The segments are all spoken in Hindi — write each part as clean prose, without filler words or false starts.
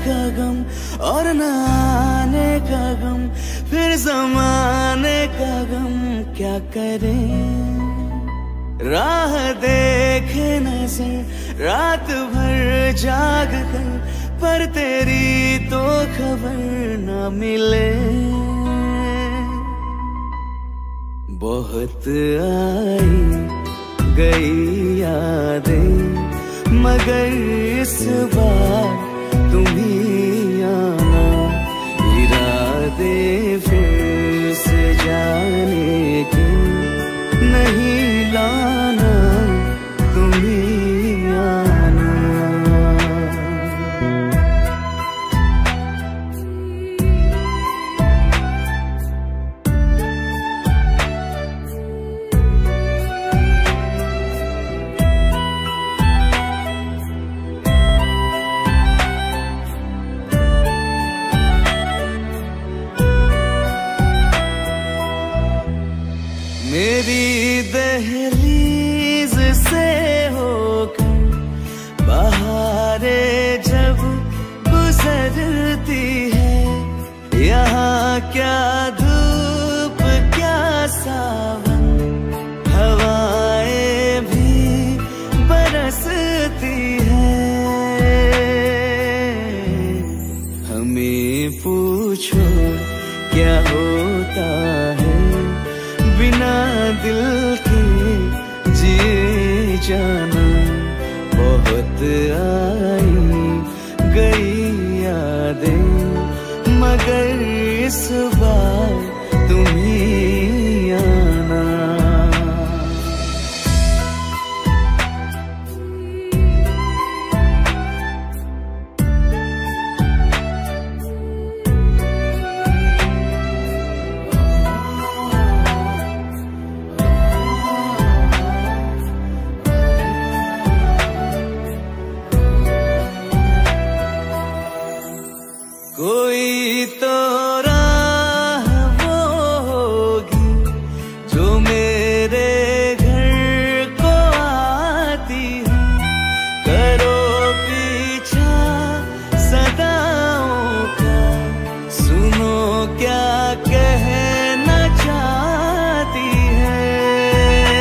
का गम और न आने का गम, फिर ज़माने का गम क्या करें। राह देखे नजर रात भर जाग कर, पर तेरी तो खबर न मिले। बहुत आई गई यादें, मगर इस बार तुम ही आना। इरादे फिर से जाने के नहीं लाना, तुम ही आना। मेरी दहलीज से होकर बहारें जब गुजरती है, यहाँ क्या धूप क्या सावन, हवाएं भी बरसती है। हमें पूछो क्या होता है बिना दिल के जिए जाना। बहुत आई गई यादें, मगर इस बार तुम ही आना। कोई तो राह वो होगी जो मेरे घर को आती है। करो पीछा सदाओं का, सुनो क्या कहना चाहती है।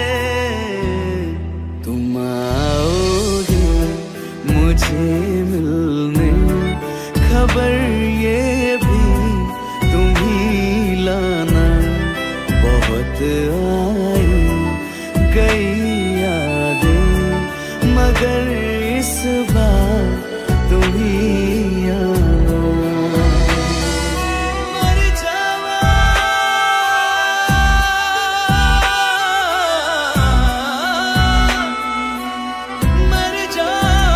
तुम आओगे मुझे मिलने, खबर ये भी तुम ही लाना। बहुत आई गई यादें, मगर इस बार तुम ही आना। मर जावा मर जा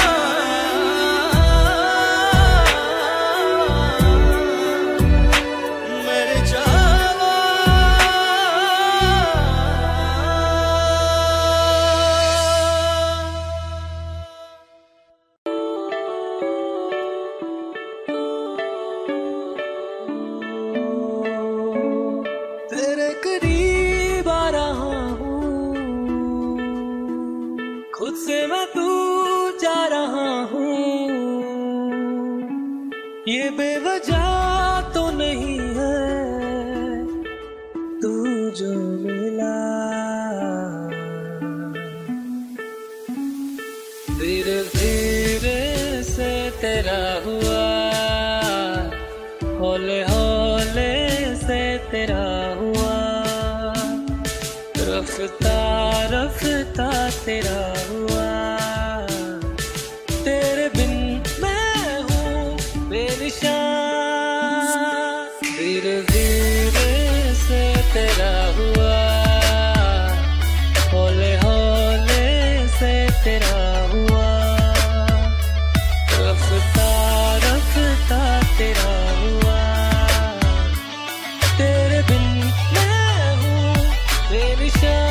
खुद से मैं दूर जा रहा हूँ। ये बेवजह तो नहीं है तू जो मिला। धीरे धीरे से तेरा हुआ, हौले हौले से तेरा हुआ। रफ्ता रफ्ता तेरा हुआ। तेरे बिन मैं हूँ बेनिशान। धीरे धीरे से तेरा हुआ, हौले हौले से तेरा हुआ। रफ्ता रफ्ता तेरा हुआ। तेरे बिन मैं हूँ बेनिशान।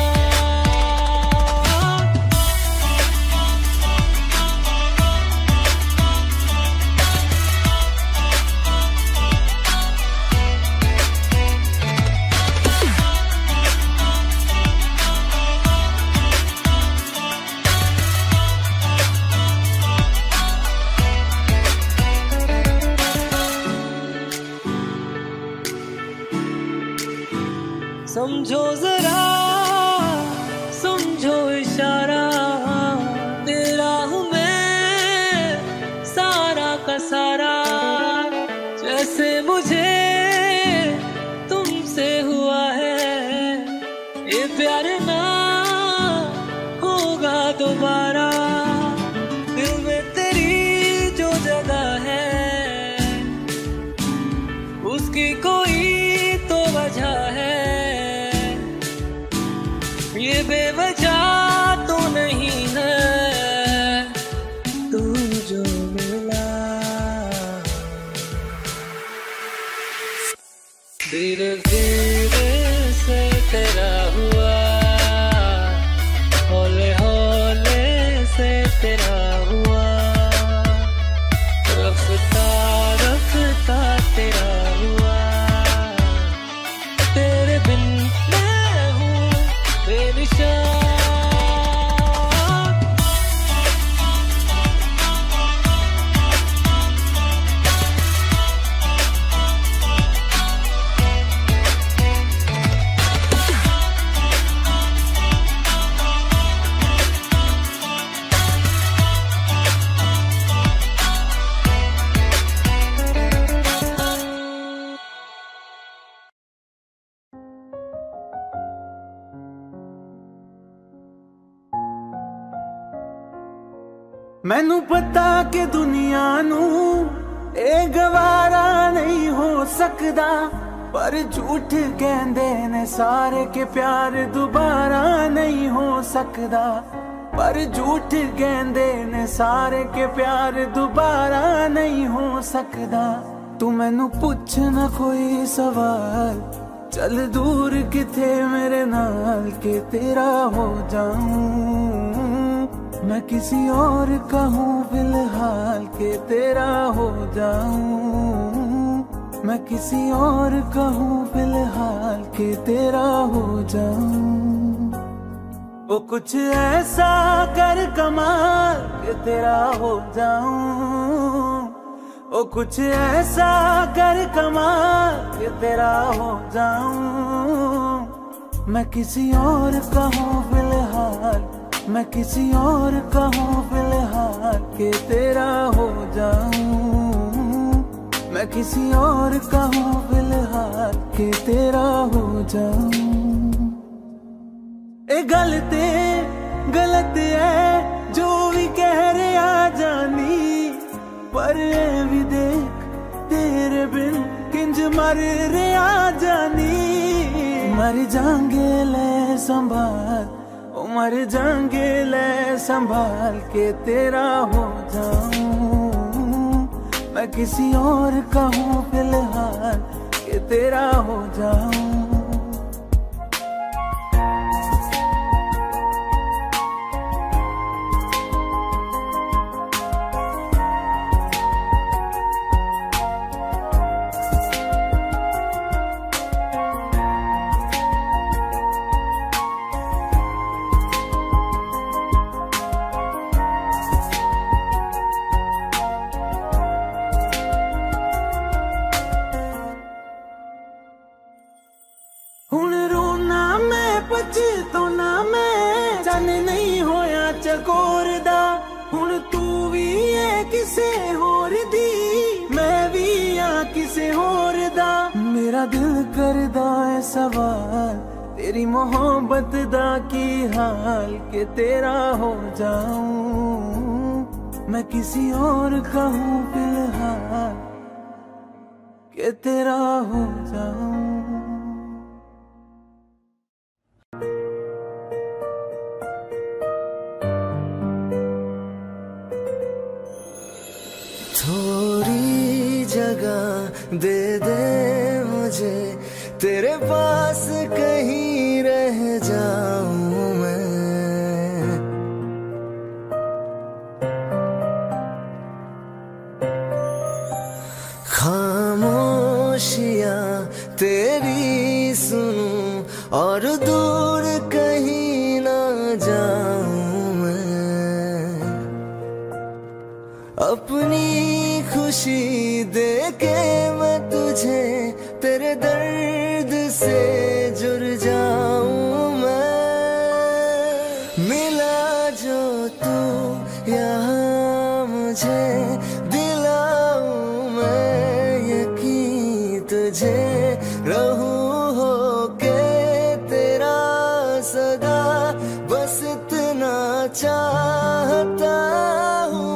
समझो जरा, समझो इशारा, तेरा हूँ मैं सारा का सारा। जैसे मुझे तुमसे हुआ है ये प्यार ना होगा दोबारा। दिल में तेरी जो जगह है उसकी कोई तो वजह है। ये बेवजह तो नहीं है तू जो मिला। धीरे धीरे से तेरा हुआ, हौले हौले से तेरा हुआ, रफ्ता रफ्ता तेरा हुआ। तेरे बिन मैं हूँ बेनिशान। मैनू पता कि दुनिया नू ए गवारा नहीं हो सकदा, पर झूठ कहंदे ने सारे के प्यार दोबारा नहीं हो सकदा। पर झूठ कहंदे ने सारे के प्यार दोबारा नहीं हो सकदा। तू मैनू पुछ ना कोई सवाल, चल दूर किथे मेरे नाल के तेरा हो जाऊं। मैं किसी और का हूँ फिलहाल के तेरा हो जाऊं। मैं किसी और का हूँ फिलहाल के तेरा हो जाऊं। वो कुछ ऐसा कर कमाल के तेरा हो जाऊं। वो कुछ ऐसा कर कमाल के तेरा हो जाऊं। मैं किसी और का हूँ फिलहाल, मैं किसी और का हूँ फिलहाल के तेरा हो जाऊं। मैं किसी और का हूँ फिलहाल के तेरा हो जाऊं। ए गलत है जो भी कह रहे आ जानी, पर ए भी देख तेरे बिन किंज मर रहे आ जानी। मर जाएंगे ले संभाल, मर जाएंगे ले संभाल के तेरा हो जाऊं। मैं किसी और का हूँ फिलहाल के तेरा हो जाऊं। हुण रोना मैं पछताना मैं, चन नहीं होया चकोर दा। हुण तू भी है किसे होर दी, मैं भी आ किसे होर दा। मेरा दिल करदा है सवाल, तेरी मोहब्बत दा की हाल के तेरा हो जाऊं। मैं किसी और का हूँ फिलहाल के तेरा हो जाऊं। थोड़ी जगह दे दे मुझे, तेरे पास कहीं रह जाऊं मैं। खामोशियां तेरी सुनूं और दूर कहीं ना जाऊं मैं। अपनी खुशी देके मैं तुझे तेरे दर्द से जुड़ जा चाहता हूँ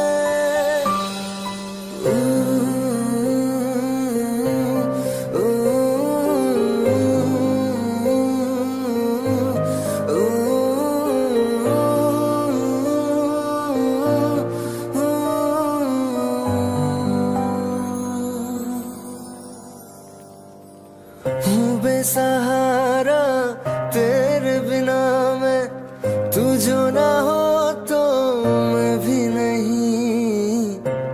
बेसहारा तेरे बिना मैं, तू जो ना हो तो मैं भी नहीं।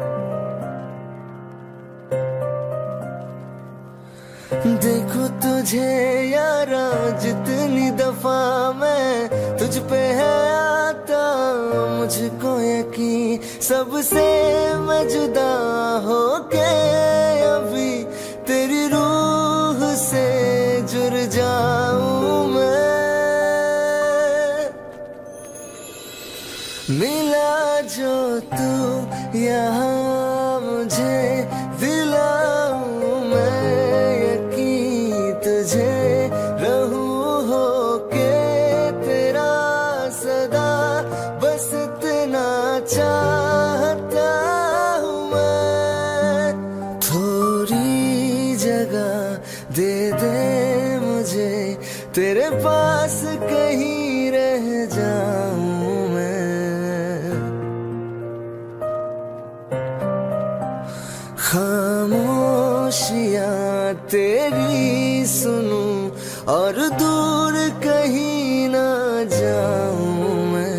देखो तुझे यारा जितनी दफा मैं तुझ पे है आता, मुझको यकीन सबसे मैं जुदा होके अभी तेरी रूह से जुड़ जाऊं मैं। मिला जो तू यहाँ मुझे दिलाऊं मैं यकीन तुझे रहूं होके तेरा सदा, बस इतना चाहता हूँ मैं। थोड़ी जगह दे दे मुझे तेरे पास, कहीं रह जाऊं मैं। खामोशियां तेरी सुनूं और दूर कहीं ना जाऊं मैं।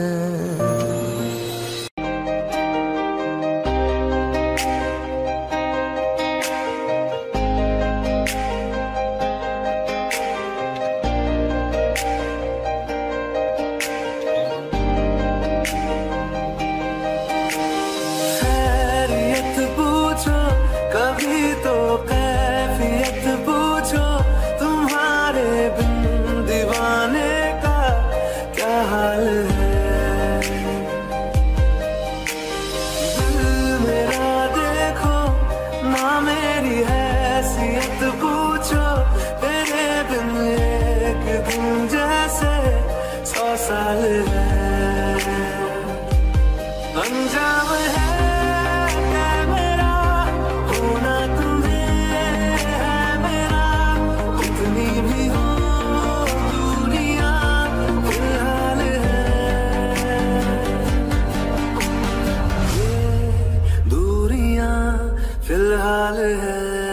कभी तो कैफियत पूछो, तुम्हारे बिन दीवाने का क्या हाल है। दिल मेरा देखो ना मेरी हैसियत पूछो, तेरे बिन एक दिन जैसे 100 साल है। अंजाम है फिलहाल है।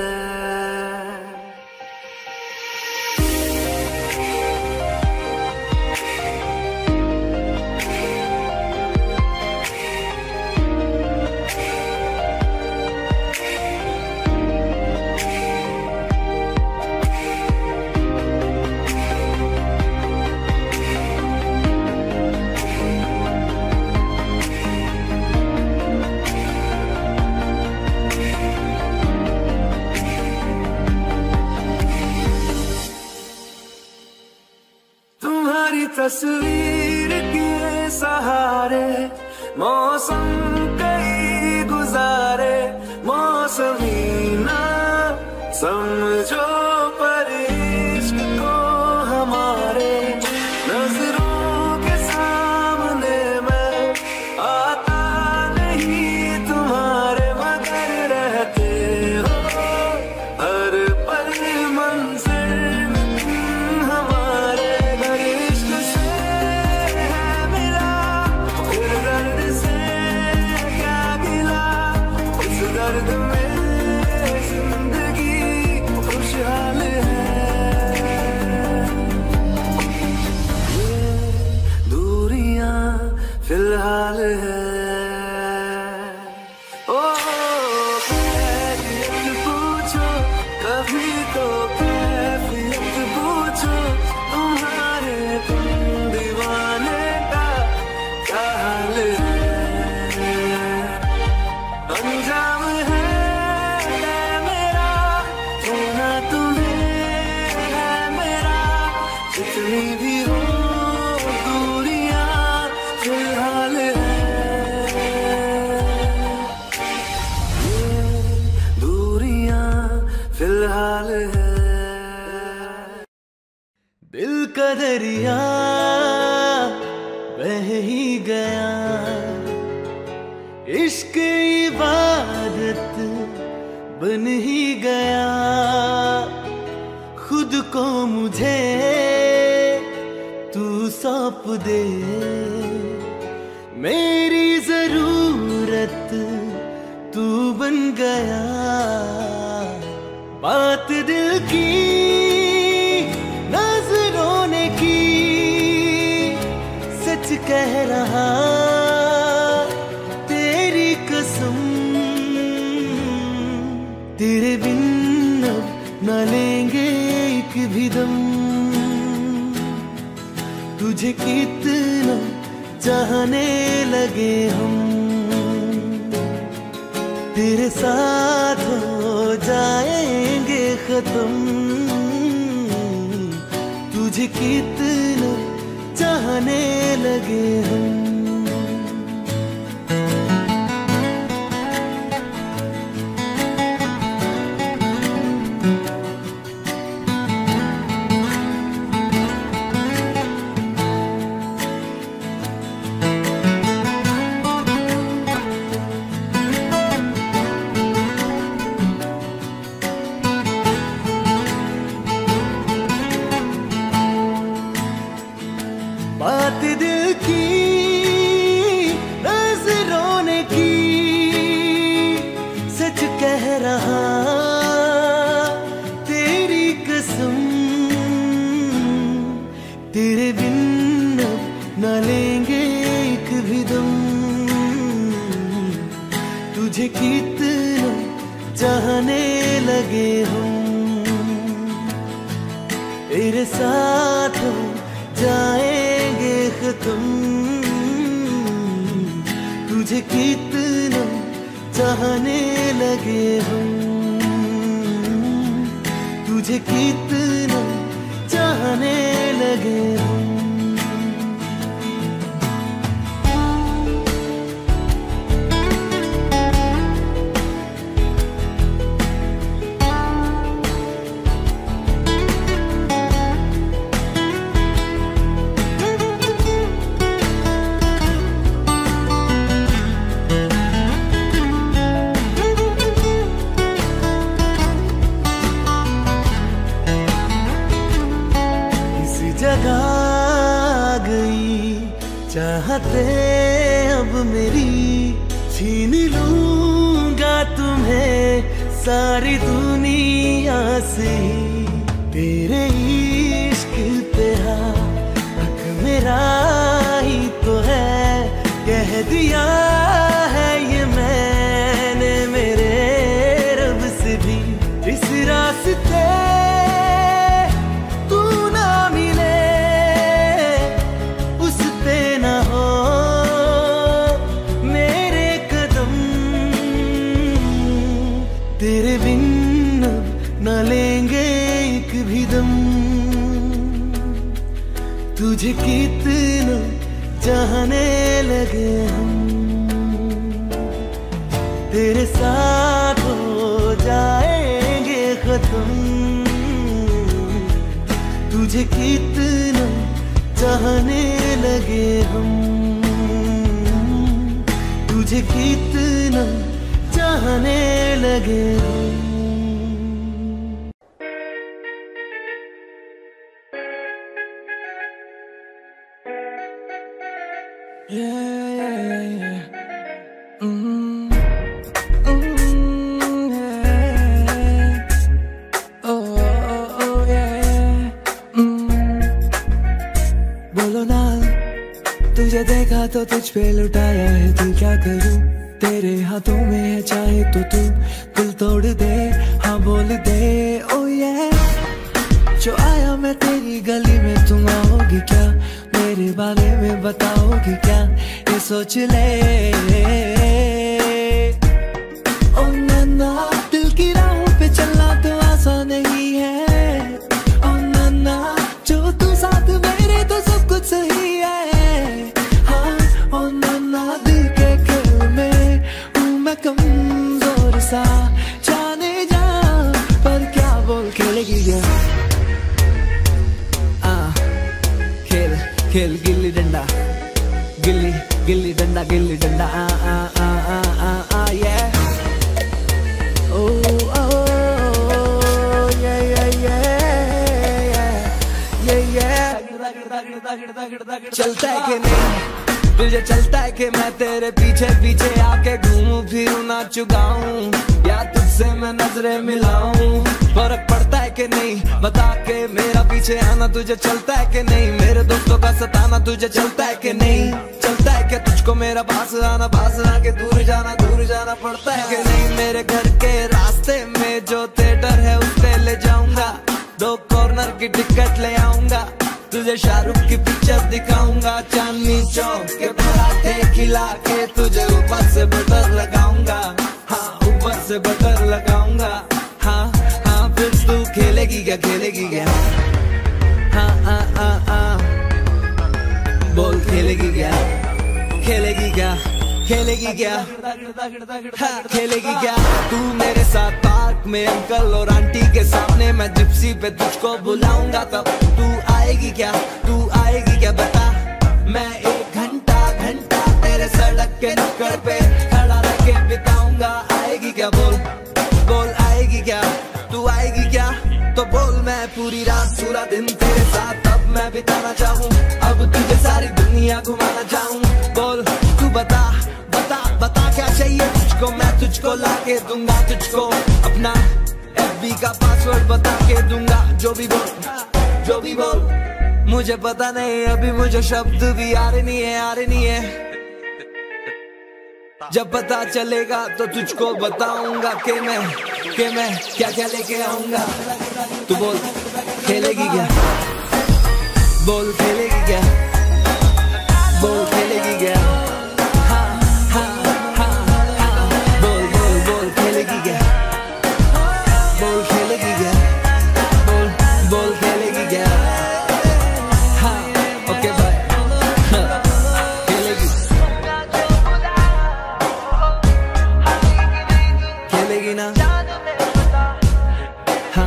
तस्वीर के सहारे मौसम कई गुजारे, मौसमी ना समझो पर इश्क को हमारे। नजरों के सामने मैं आता नहीं तुम्हारे, मगर रहते हो हर पल मंज़िल हमारे। दर्द में जिंदगी खुशहाल है। ये दूरियां फिलहाल है। ओ कैफियत पूछो, कभी तो कैफियत पूछो, तुम्हारे तुम दीवाने का क्या हाल है। अंजाम जितनी भी हो दूरियां फिलहाल है। ये दूरियां फिलहाल है। दिल का दरिया रह ही गया। इश्क इबादत बन ही गया। खुद को मुझे तू सौंप दे, मेरी जरूरत तू बन गया। बात दिल की नजरों ने की, सच कह रहा तेरी कसम। तेरे बिन अब न लेंगे एक भी दम। तुझे कितना चाहने लगे हम, तेरे साथ हो जाएंगे खत्म। तुझे कितना चाहने लगे हम। बात दिल की नजरों ने की, सच कह रहा तेरी कसम। तेरे बिन अब न लेंगे एक भी दम। तुझे कितना चाहने लगे हम, तेरे साथ हो जाएंगे खत्म। तुझे कितना चाहने लगे हम, तुझे कितना चाहने लगे हम। जगा गई चाहते अब मेरी, छीन लूंगा तुम्हें सारी दुनिया से। तेरे इश्क पे हक मेरा ही तो है, कह दिया है ये मैंने मेरे रब से भी। इस रास्ते तेरे बिन अब न लेंगे एक भी दम। तुझे कितना चाहने लगे हम, तेरे साथ हो जाएंगे खत्म। तुझे कितना चाहने लगे हम, तुझे कितना चाहने लगे हम। बोलो ना, तुझे देखा तो तुझ पे लुटाया है दिल, क्या करूं? तेरे हाथों में है चाहे तो तू दिल तोड़ दे, हाँ बोल दे ओ ये। जो आया मैं तेरी गली में तुम आओगी क्या? मेरे बारे में बताओगी क्या? ये सोच ले ओ नन्ना, दिल की राहों पे चलना तो आसान नहीं है। ओ नन्ना, जो तू साथ मेरे तो सब कुछ सही है। हाँ ओ नन्ना, दिल के खेल में हूँ मैं कमजोर सा, जाने जा पर क्या बोल खेलेगी क्या? खेल खेल गिल्ली डंडा, गिल्ली गिल्ली डंडा आ आ आ आ आ आ yeah oh oh yeah yeah yeah yeah yeah चलता है कि नहीं तुझे, चलता है कि मैं तेरे पीछे पीछे आके घूमूं फिरूं नाचूं गाऊं, या तुझसे मैं नजरें मिलाऊं, फर्क पड़ता है कि नहीं बता के मेरा पीछे आना तुझे चलता है कि नहीं, मेरे दोस्तों का सताना तुझे चलता है कि नहीं, चलता है कि तुझको मेरा पास आके दूर जाना पड़ता है कि नहीं, मेरे घर के रास्ते में जो थिएटर है उस पे ले जाऊंगा, 2 कॉर्नर की टिकट ले आऊंगा, तुझे शाहरुख की पिक्चर दिखाऊंगा, चांदनी चौक के पराठे खिला के तुझे ऊपर से बटर लगाऊंगा, हाँ ऊपर से बटर लगाऊंगा, हाँ हाँ फिर तू खेलेगी क्या हाँ हाँ हाँ हाँ बोल खेलेगी क्या हाँ खेलेगी क्या तू मेरे साथ पार्क में अंकल और आंटी के सामने, मैं जिप्सी पे तुझको बुलाऊंगा, तब तू आएगी क्या बता, मैं 1 घंटा तेरे सड़क के नुक्कड़ पे खड़ा रह के बिताऊंगा, आएगी क्या बोल आएगी क्या, तू आएगी क्या तो बोल, मैं पूरी रात पूरा दिन तेरे साथ अब मैं बिताना चाहूँ, अब तुझे सारी दुनिया घुमाना चाहूँ, बोल तू बता क्या चाहिए तुझको, मैं तुझको ला के दूंगा, तुझको अपना FB का पासवर्ड बता के दूंगा, जो भी बोल मुझे पता नहीं अभी मुझे शब्द भी आ रहे नहीं है, जब पता चलेगा तो तुझको बताऊंगा कि मैं क्या लेके आऊंगा, तू बोल खेलेगी क्या बोल खेलेगी क्या हाँ हाँ हाँ हाँ बोल खेलेगी क्या बोल खेलेगी क्या हाँ ओके बाय खेलेगी ना हाँ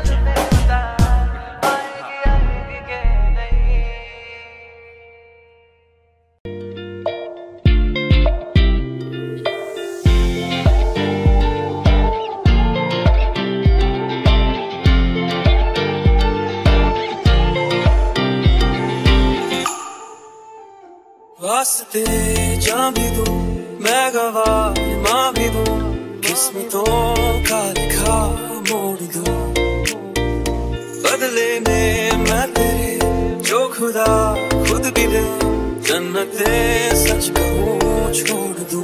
वास्ते जा भी दूं मैं गवाह माँ भी दूं, किस्मतों का लिखा मोड़ दूं, बदले में मैं तेरे जो खुदा खुद भी दे, जन्नते सच कहूँ छोड़ दूं।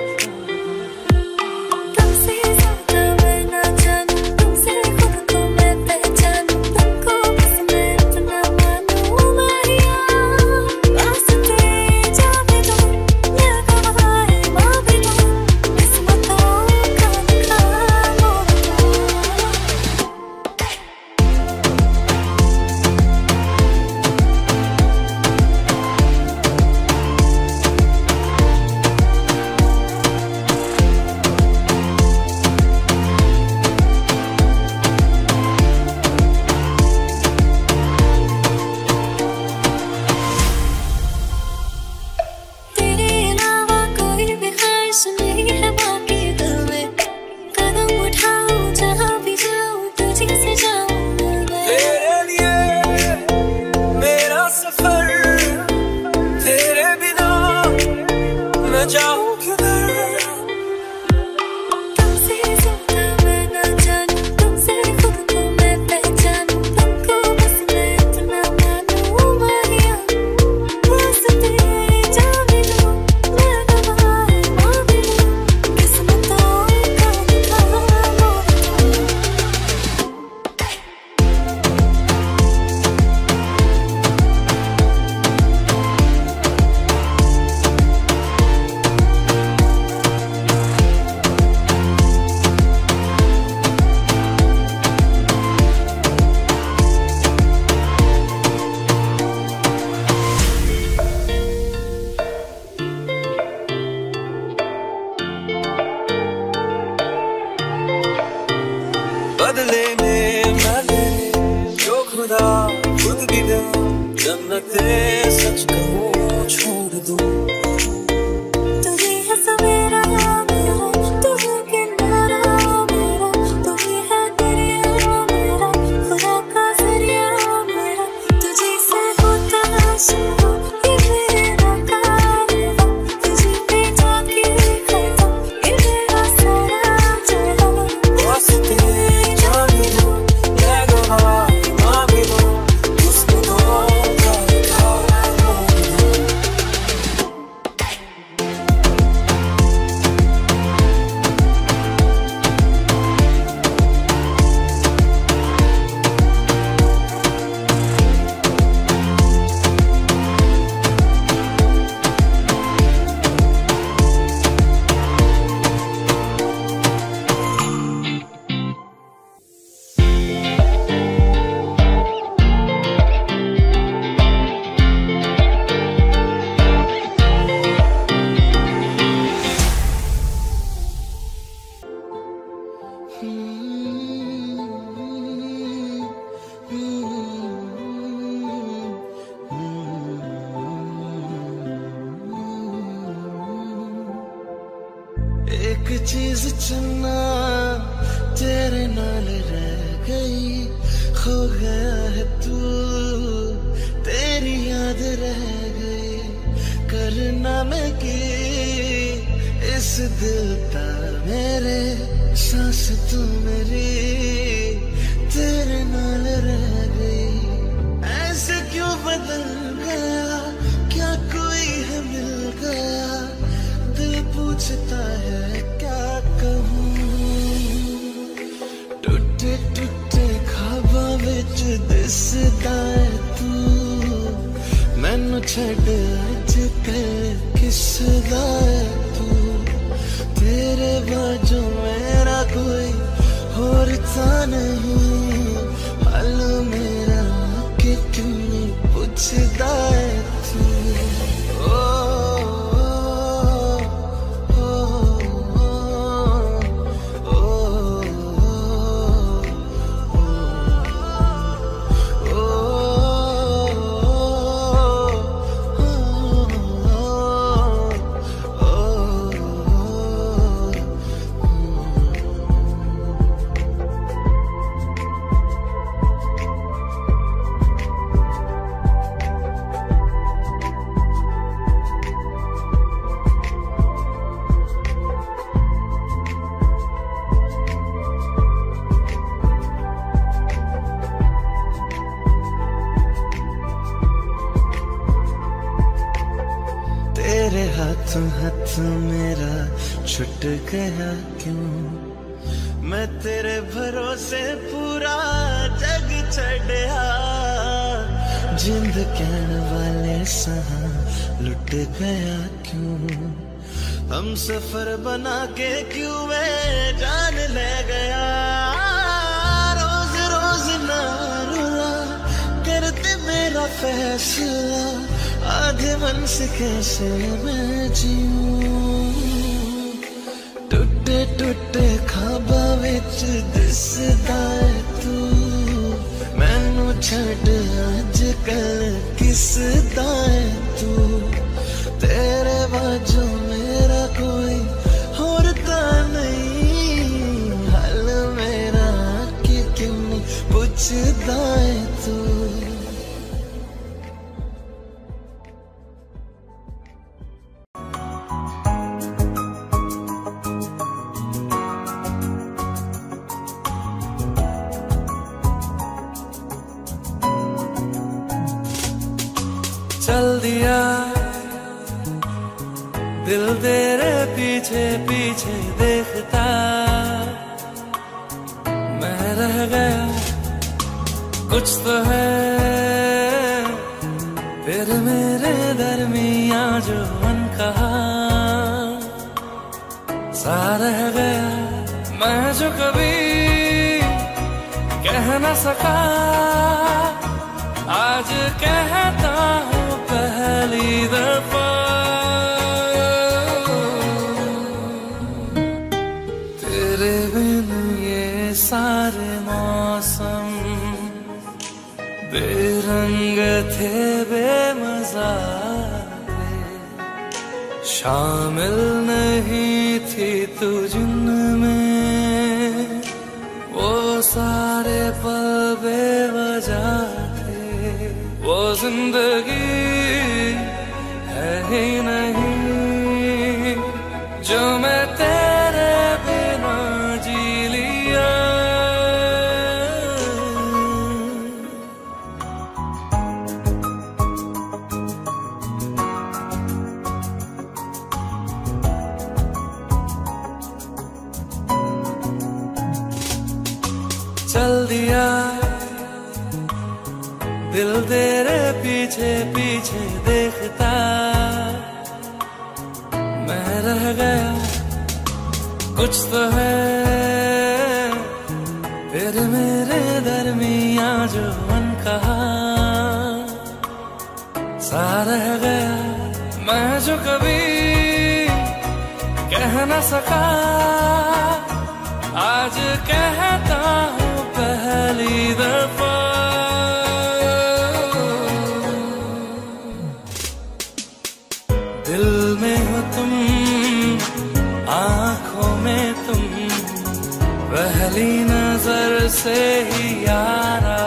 बदले में मैं तेरे जो खुदा खुद भी दे, जन्नते सच कहूँ छोड़ दूं। चीज चुनना तेरे नाल रह गई, खो गया है तू तेरी याद रह गई। करना मैं की इस दिल दा मेरे सांस तू मेरी तेरे नाल रह गई। ऐसे क्यों बदल गया, क्या कोई है मिल गया, दिल पूछता है क्या कहूँ। टूटे टूटे ख्वाबां विच दिसदा है तू, मैनू छड्ड अज कल किसदा है तू। तेरे बाजू मेरा कोई होर था नहीं, हाल मेरा कि क्यों नहीं पूछदा है तू। तेरे हाथों हाथ मेरा छुट गया क्यों, मैं तेरे भरोसे पूरा जग छड़िया। जिंद कहने वाले सहा लुट गया क्यों, हम सफर बना के क्यों वे जान ले गया। रोज रोज ना रुला करते मेरा फैसला, आधे मन से कैसे मैं जीऊं। टूटे टूटे ख्वाबां विच दिसदा है तू, मैनू छड्ड अज कल किसदा है तू। तेरे बाजू मेरा कोई होर तां नहीं, हाल मेरा कि क्यों नहीं पुछदा है तू। चल दिया दिल तेरे पीछे पीछे देखता, मैं रह गया कुछ तो है फिर मेरे दरमिया जो अनकहा सा रह गया। मैं जो कभी कह न सका आज कहता हूँ पहली दफा। तेरे बिन ये सारे मौसम बेरंग थे बेमजा थे, शामिल नहीं थी तू जिनमें वो सारे पल बेवजह थे। वो जिंदगी है ही नहीं जो मैं तेरे बिना जी लिया। चल दिया दिल तेरे पीछे पीछे देखता, मैं रह गया कुछ तो है फिर मेरे दरमिया जो अनकहा सा रह गया। मैं जो कभी कह न सका आज कहता हूँ पहली दफा। दिल में हो तुम आँखों में से ही यारा,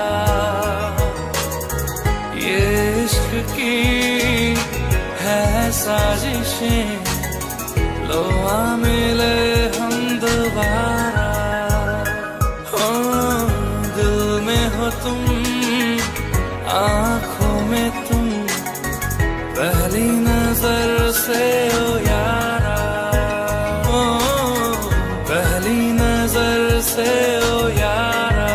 ये इश्क की है साजिशें, लो आ मिले हम दोबारा। दिल में हो तुम, आँखों में तुम, पहली नजर से ओ यारा, पहली नजर से ओ यारा।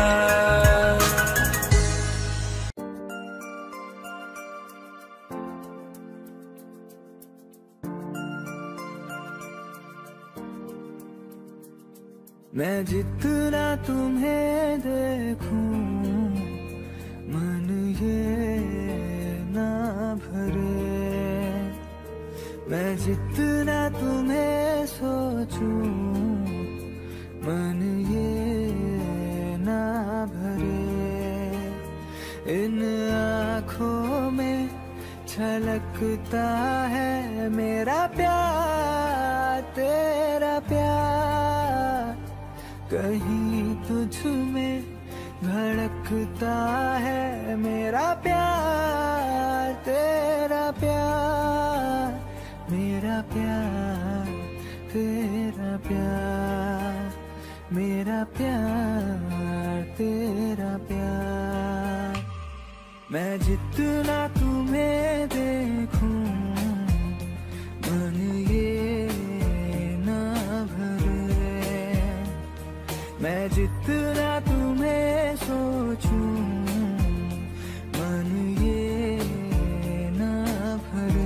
मैं जितना तुम्हें देखूं मन ये ना भरे, मैं जितना तुम्हें सोचूं मन ये ना भरे। इन आँखों में छलकता है मेरा प्यार, तेरा प्यार, कहीं तुझ में धड़कता है मेरा प्यार, तेरा प्यार, मेरा प्यार, तेरा प्यार, मेरा प्यार, तेरा प्यार। मैं जितना तुम्हें देखूं मन ये ना भरे, मैं जितना तुम्हें सोचूं मन ये ना भरे।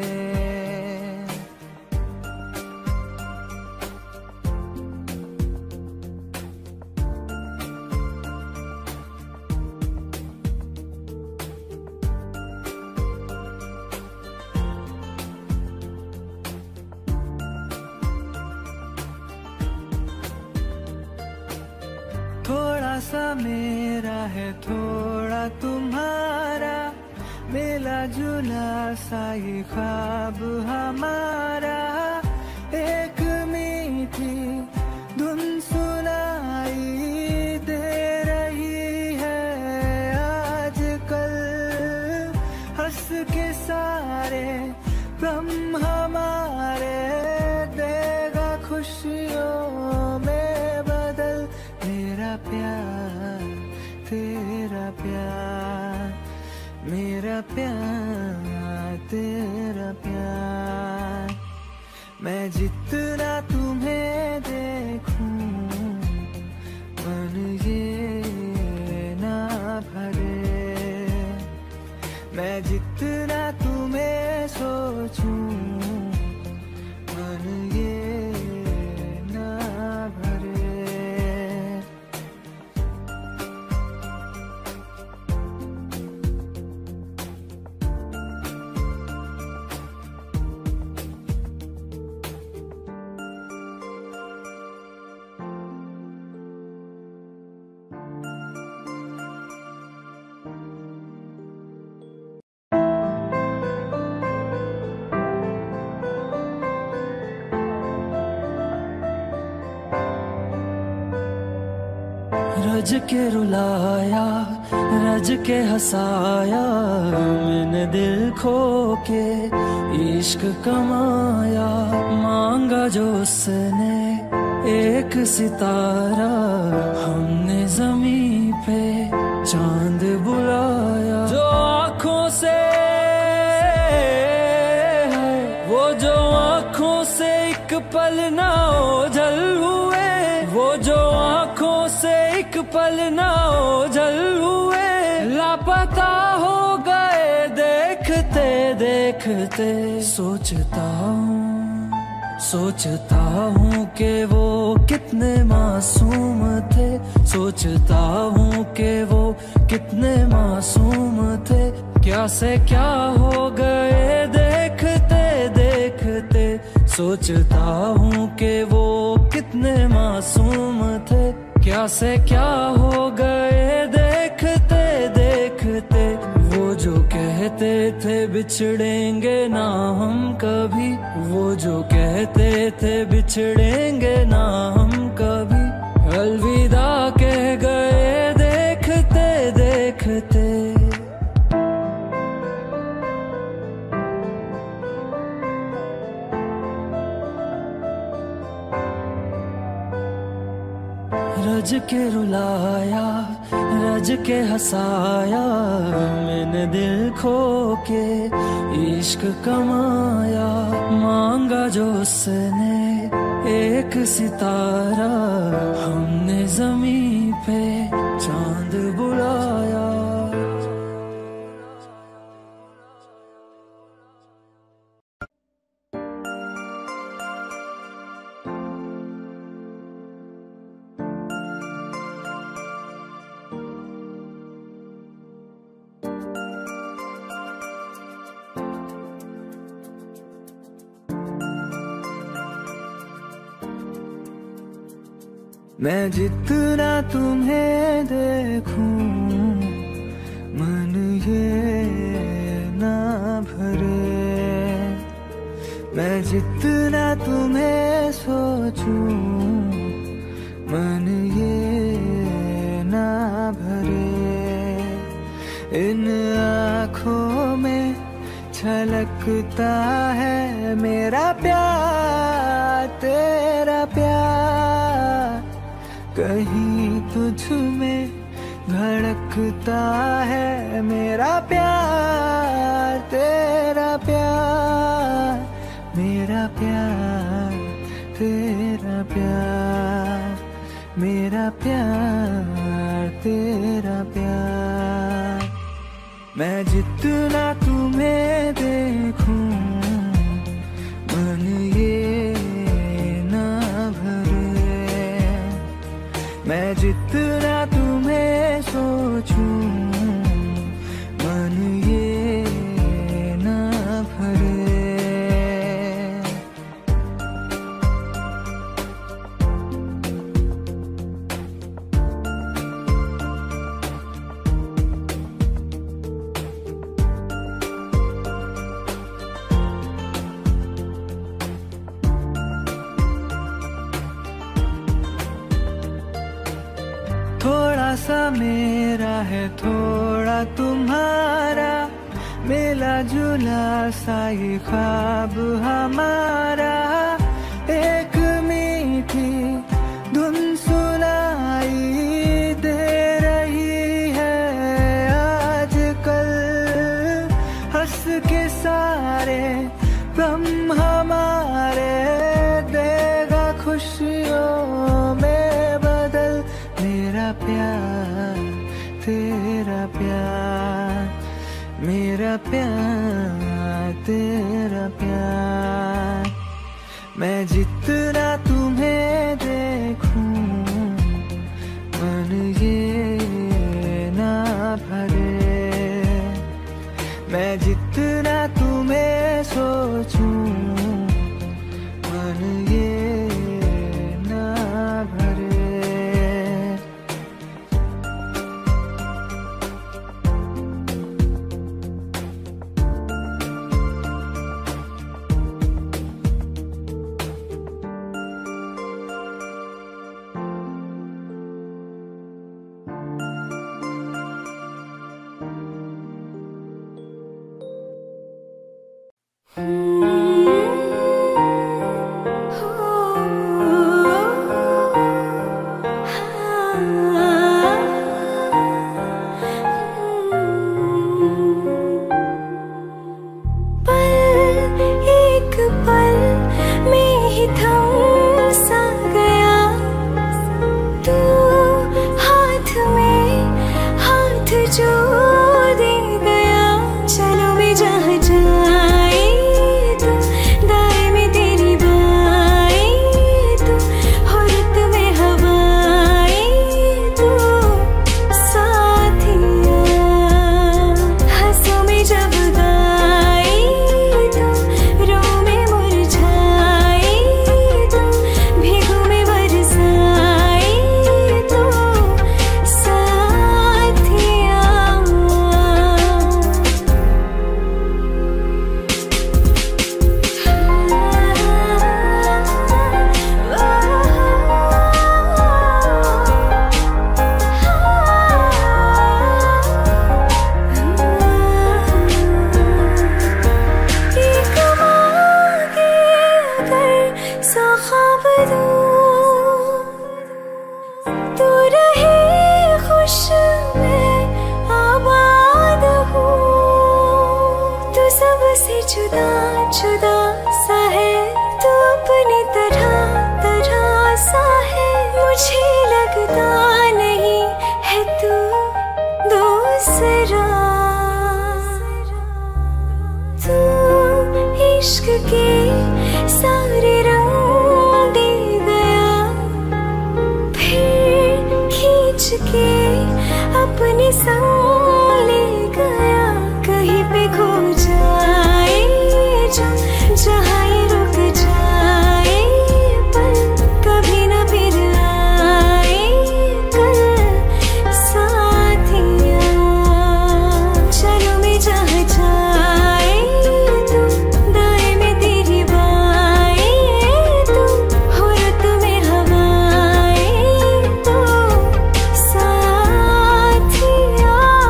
थोड़ा सा मेरा है थोड़ा तुम्हारा, मिला जुला सा ये ख्वाब हमारा। एक मीठी धुन सुनाई दे रही है आजकल, हंस के सारे गम हमारे देगा खुशियों में बदल। मेरा प्यार, तेरा प्यार, मेरा प्यार, तेरा प्यार। मैं जितना तुम्हें देखूं मन ये ना भरे, मैं जितना तुम्हें सोचूं मन ये ना भरे। रज के रुलाया, रज के हंसाया, मैंने दिल खो के इश्क कमाया। मांगा जो उसने एक सितारा, हमने जमीन पे चांद बुलाया। जो आँखों से वो जो आँखों से एक पल ना ओझल हुए, वो जो आँखों से एक पल ना ओझल हुए। लापता हो गए देखते देखते। सोचता हूँ कि वो कितने मासूम थे, सोचता हूँ कि वो कितने मासूम थे। क्या से क्या हो गए देखते देखते। सोचता हूँ कि वो कितने मासूम थे, क्या से क्या हो गए देखते देखते। वो जो कहते थे बिछड़ेंगे ना हम कभी, वो जो कहते थे बिछड़ेंगे ना हम कभी। अलविदा कह रज के रुलाया, रज के हंसाया, मैंने दिल खो के इश्क कमाया। मांगा जो उसने एक सितारा, हमने ज़मीं पे चांद बुलाया। मैं जितना तुम्हें देखूं, मन ये ना भरे। मैं जितना तुम्हें सोचूं, मन ये ना भरे। इन आँखों में छलकता है मेरा प्यार, तेरा प्यार। कहीं तुझ में धड़कता है मेरा प्यार, तेरा प्यार। मेरा प्यार, तेरा प्यार, मेरा प्यार, तेरा प्यार। मैं जितना तुम्हें देखूं, मन ये ना भरे। मैं जितना तुम्हें सोचूं, मन ये ना भरे। थोड़ा सा मेरा है, थोड़ा तुम्हारा, मिला जुला सा ये ख्वाब हमारा। एक मीठी धुन सुनाई दे रही है आजकल। हंस के सारे गम हमारे देगा खुशियों में बदल। मेरा प्यार, तेरा प्यार, मेरा प्यार, तेरा प्यार। मैं जितना तुम्हें देखूं, मन ये ना भरे। मैं जितना तुम्हें सोचूं, मन ये ना भरे। जो दे गया, चलो भी जहाँ जाए जुदा जुदा सा है तू अपनी तरह तरह सा है, मुझे लगता नहीं है तू दूसरा। तू इश्क के सारे रंग दे गया, फिर खींच के अपने संग ले गया। कहीं पे खो जाए जो जहाँ ये रुक जाए पल, कभी न फिर आए कल साथिया। चलो मैं जहाँ जाए तू, दाएं में तेरी बाएं तू, हो रुत में हवाएं तू साथिया।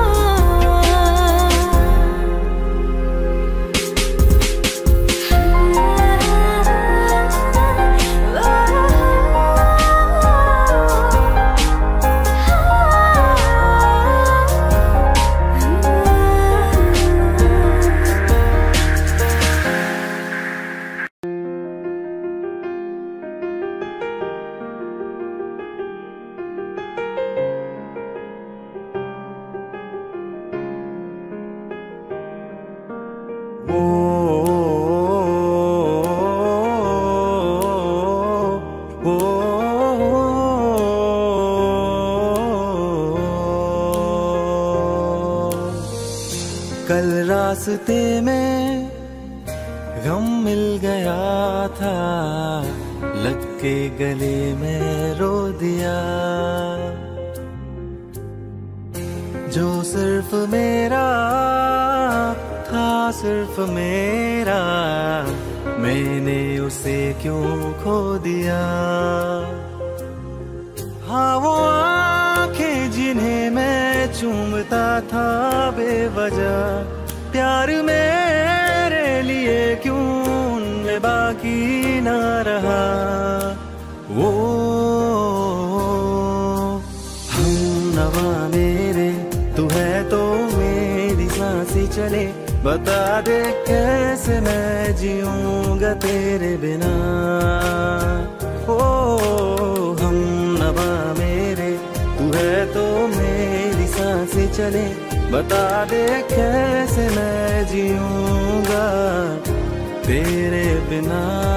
कल रास्ते में गम मिल गया था, लग के गले में रो दिया। जो सिर्फ मेरा था सिर्फ मेरा, मैंने उसे क्यों खो दिया। हाँ वो आंखें जिन्हें मैं चूमता था बेवजह, प्यार मेरे लिए क्यों उनमें बाकी ना रहा। वो हम नवा मेरे तू है तो मेरी सांसें चले, बता दे कैसे मैं जीऊंगा तेरे बिना। ओ हम नवा मेरे तू है तो मेरी सांसें चले, बता दे कैसे मैं जीऊंगा तेरे बिना।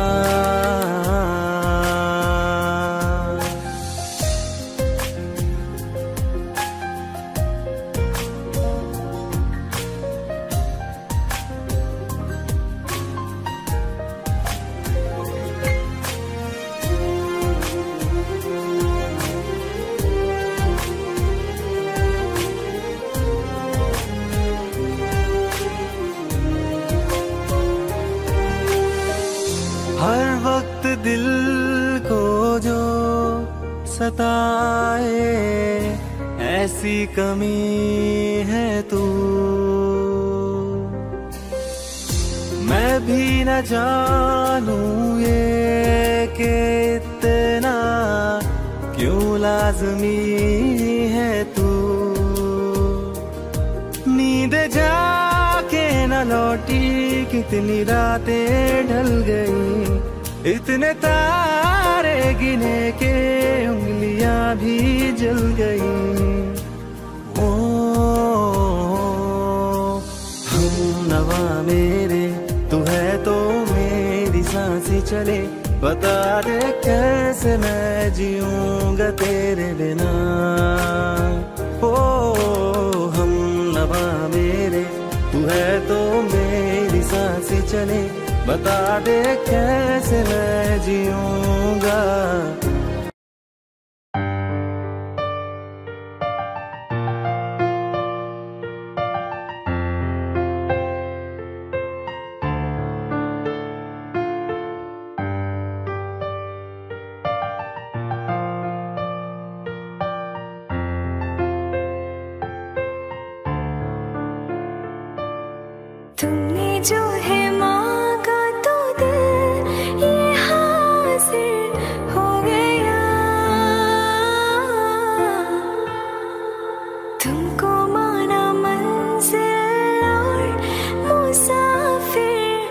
हर वक्त दिल को जो सताए, ऐसी कमी है तू। मैं भी न जानूं ये कि इतना क्यों लाज़मी है तू। नींद जाके न लौटी, कितनी रातें ढल गई, इतने तारे गिने के उंगलियां भी जल गई। ओ हम नवा मेरे तू है तो मेरी सांसें चले, बता दे कैसे मैं जीऊंगा तेरे बिना। ओ हम नवा मेरे तू है तो मेरी सांसें चले, बता दे कैसे मैं जीऊंगा। तुमने जो है मांगा तो दिल ये हासिल हो गया। तुमको माना मंजिल और मुसाफिर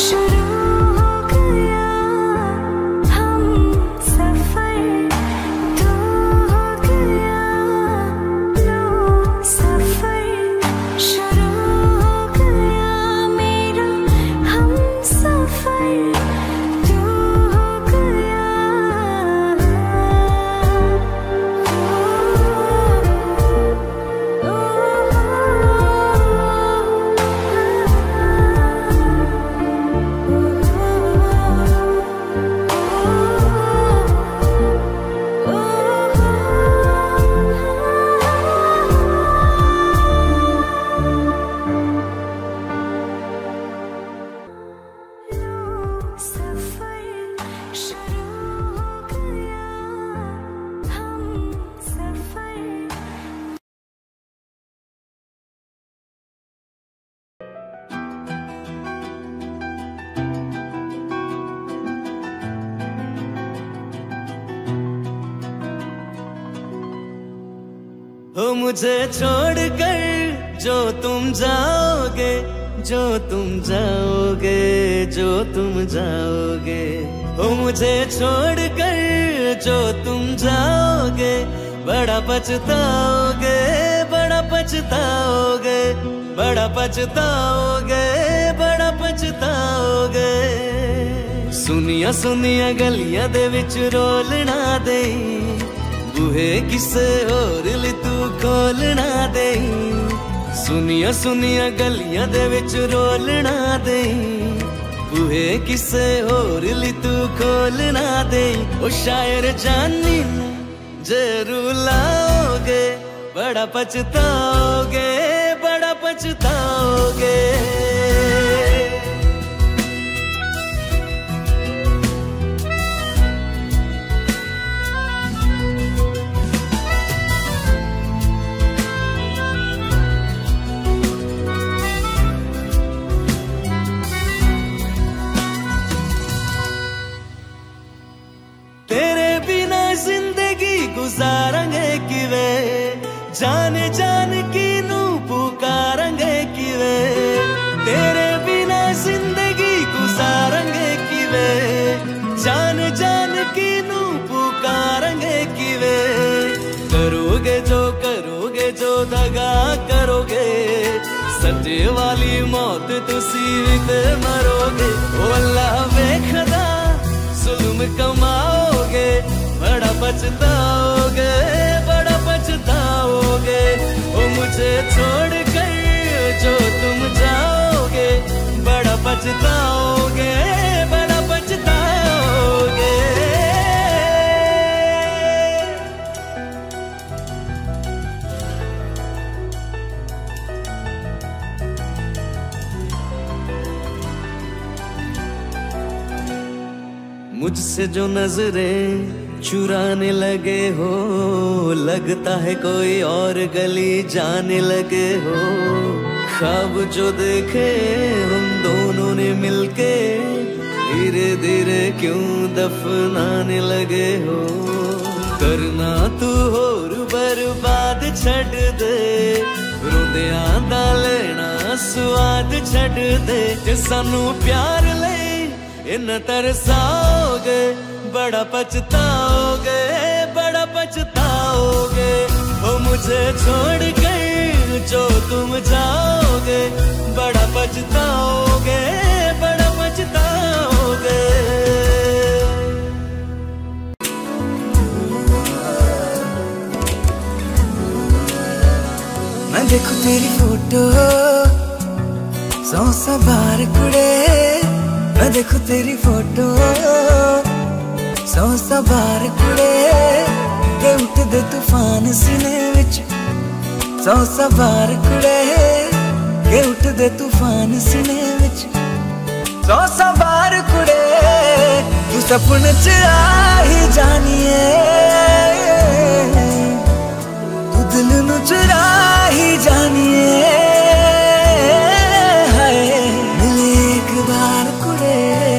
हो मुझे छोड़कर जो तुम जाओगे, जो तुम जाओगे, जो तुम जाओगे। हो मुझे छोड़कर जो तुम जाओगे, बड़ा पछताओगे, बड़ा पछताओगे, बड़ा पछताओगे, बड़ा पछताओगे। सुनिया सुनिया गलियां दे विच रोलना दे, बूहे किसे होर ली तू खोलना दे। सुनिया सुनिया गलियां दे विच रोलना दे, बूहे किसे होर ली तू खोलना दे। ओ शायर जानी जरूर लाओगे, बड़ा पछताओगे, बड़ा पछताओगे। गुजारेंगे किवे जाने जान की नू पुकारेंगे किवे, तेरे बिना जिंदगी गुजारेंगे किवे जान जान की नू पुकारेंगे किवे। करोगे जो दगा करोगे, सजे वाली मौत तुसी विच मरोगे। ओ अल्लाह वेखदा जुल्म कमाओगे, बड़ा पछताओगे, बड़ा पछताओगे। ओ मुझे छोड़ कर जो तुम जाओगे, बड़ा पछताओगे, बड़ा पछताओगे। मुझसे जो नजरें चुराने लगे हो, लगता है कोई और गली जाने लगे हो। ख्वाब जो देखे हम दोनों ने मिलके, धीरे धीरे क्यों दफनाने लगे हो। करना तू होर बर्बाद छड़ दे, रोंदियां दा लेना स्वाद छड़ दे। जे सानू प्यार ले इन तरसाओगे, बड़ा पछताओगे, बड़ा पछताओगे। ओ मुझे छोड़ कर जो तुम जाओगे, बड़ा पछताओगे, बड़ा पछताओगे। मैं देखूं तेरी फोटो 100 बार कुड़े, मैं देखूं तेरी फोटो 100 बार कुड़े। के उठदे तूफान सीने विच 100 बार कुड़े, के उठदे तूफान सीने विच 100 बार कुड़े। तू सपने च आ ही जानिए, तू दिल नू चुरा ही जानिए। मिले एक बार कुड़े,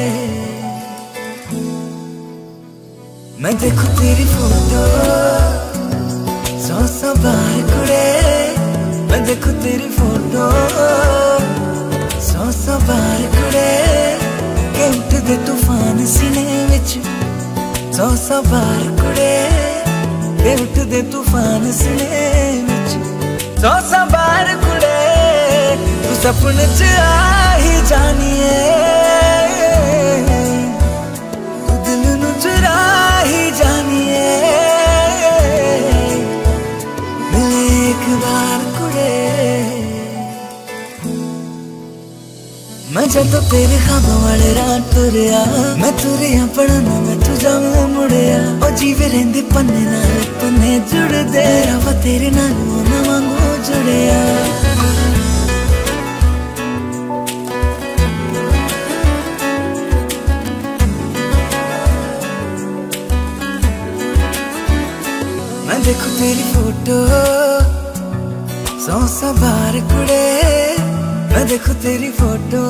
मैं देखूं तेरी फोटो 100 बार कुड़े, मैं देखूं तेरी फोटो 100 बार कुड़े। सौ बार कुड़े ते उठदे तूफान सीने विच, सौ बार कुड़े तू सपने च आ ही जानिए, तू दिल नू चुरा ही जानिए, मिले एक बार कुड़े। मैं जदों तेरे ख्वाबों वाले रात तुरिया, मैं तुरिया पढ़ना मैं तू जाऊं मुड़िया, ओ जीवे रहिंदे पन्ने नाल पन्ने जुड़दे, रवा तेरे नाल ना वांगू जुड़िया। मैं देखूं तेरी फोटो सौ बार कुड़े, मैं देखूं तेरी फोटो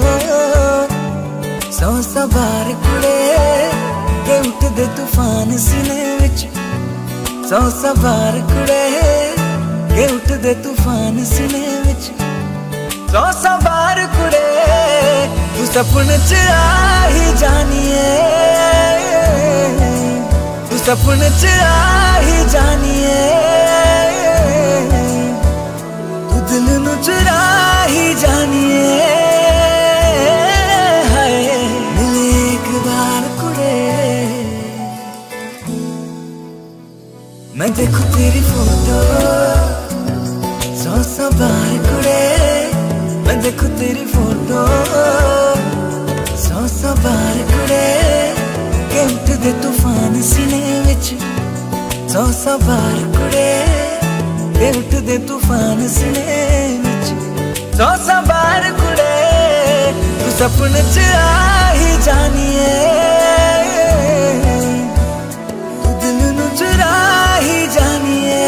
सौ बार कुड़े ते उठदे तूफान सीने विच, सौ बार कुड़े ते उठदे तूफान सीने विच, सौ बार कुड़े तू सपने च आ ही जानिए, तू सपने च आ ही जानिए, तू दिल नू चुरा ही जानिए, हाय मिले एक बार कुड़े। मैं देखूं तेरी फोटो सौ बार कुड़े, मैं देखूं तेरी फोटो सौ बार कुड़े के उठदे तूफान सीने विच, सौ बार कुड़े के उठदे तूफान सीने विच, सौ बार कुड़े तू सपने च आ ही जानिए, तू दिल नू चुरा ही जानिए,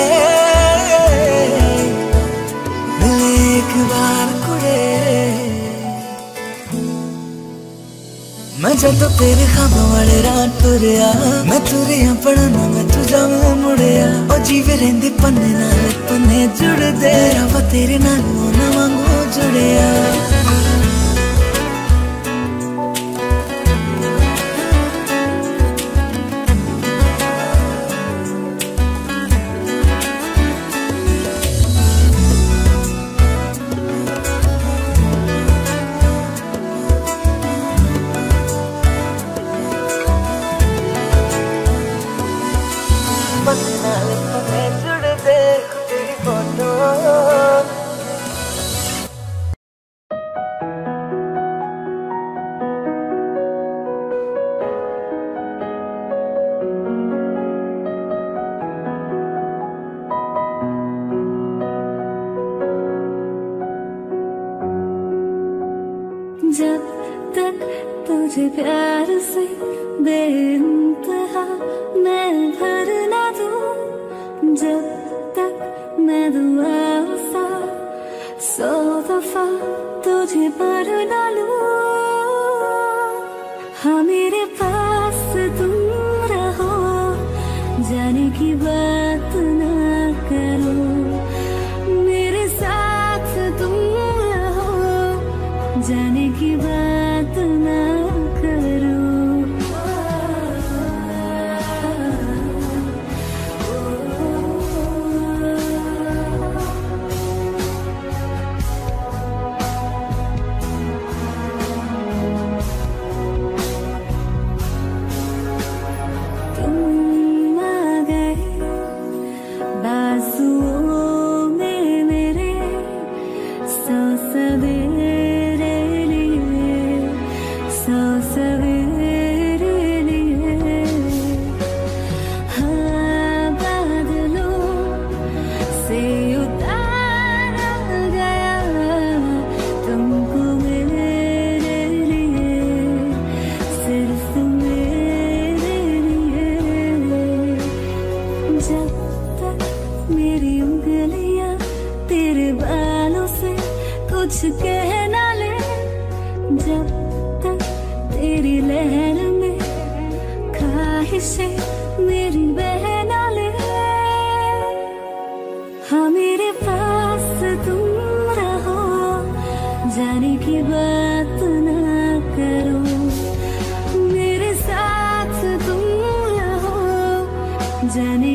मिले एक बार कुड़े। मैं जदों तेरे ख्वाबों वाले रात तुरिया, मैं तुरिया पढ़ना मैं तू जाऊं मुड़िया, ओ जीवे रहिंदे पन्ने नाल पन्ने जुड़दे, रवा तेरे नाल ना वांगू जुड़िया। पन्ने नाल पन्ने जुड़दे तेरी फोटो। जब तक तुझे प्यार से बेइंतहा मैं भर ना दूं, जब तक मैं दुआ सा 100 दफा तुझे पर ना लूं, हाँ मेरे पास तुम रहो, जाने की बात ना करो, मेरे साथ तुम रहो, जाने की बात ना करो। तुम आ गए बाजुओं में मेरे, सौ सवेरे लिए, सौ सवेरे लिए, हाँ बादलों से उतारा गया तुमको मेरे लिए, सिर्फ मेरे लिए। जब तक मेरी उंगलियां तेरे बालों से कुछ कह ना ले, जब तक तेरी लहर में ख्वाहिशें मेरी बह ना ले, हाँ मेरे पास तुम रहो, जाने की बात ना करो, मेरे साथ तुम रहो, जाने